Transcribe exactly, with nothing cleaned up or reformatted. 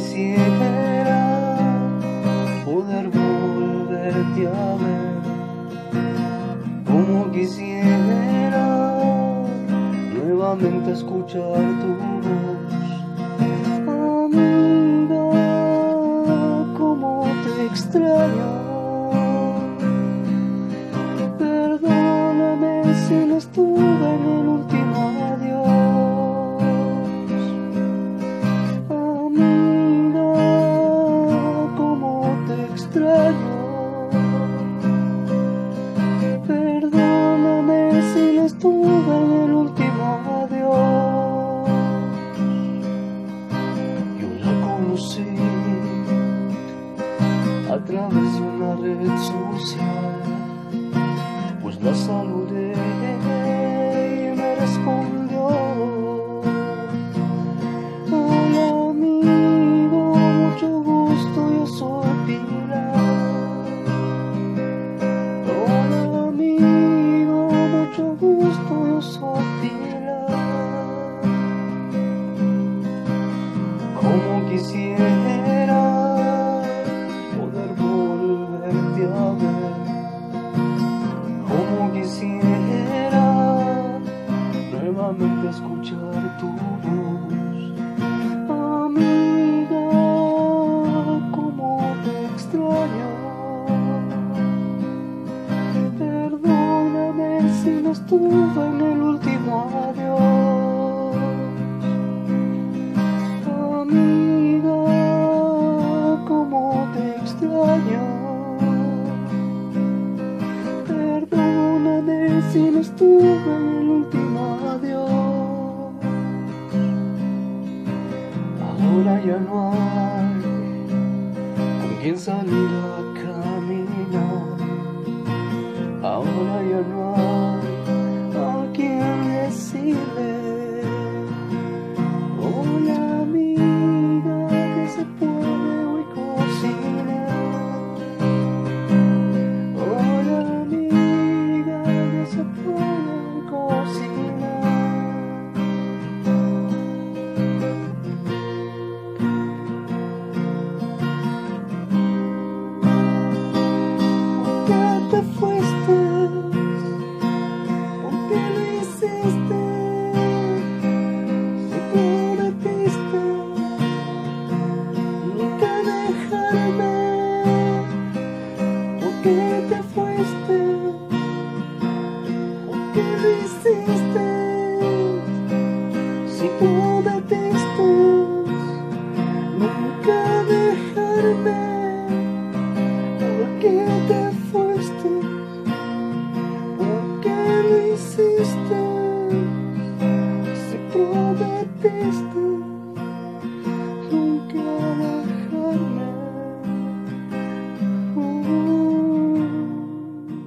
quisiera poder volverte a ver, como quisiera nuevamente escuchar tu voz. Amiga, cómo te extraño. Perdóname si no estuve en el último adiós. Amiga, cómo te extraño. Perdóname si no estuve en el último adiós. Yo la conocí a través de una red social, pues la saludé y me respondió: hola amigo, mucho gusto, yo soy Pilar. Hola amigo, mucho gusto, yo soy Pilar. Como quisiera poder volverte a ver, como quisiera nuevamente escuchar tu voz. Amiga, cómo te extraño. Perdóname si no estuve en el último adiós. Amiga, cómo te extraño. Perdóname si no estuve en el último adiós. Ahora ya no hay con quien salir a caminar. Ahora ya no hay a quien decirle: hola amiga, que se puede hoy cocinar. Hola amiga, que se puede cocinar. ¿Por qué te fuiste? ¿Por qué lo hiciste? Si prometiste nunca dejarme. ¿Por qué te fuiste? ¿Por qué lo hiciste? Si prometiste nunca dejarme. ¿Por qué te fuiste? ¿Por qué lo hiciste? Si prometiste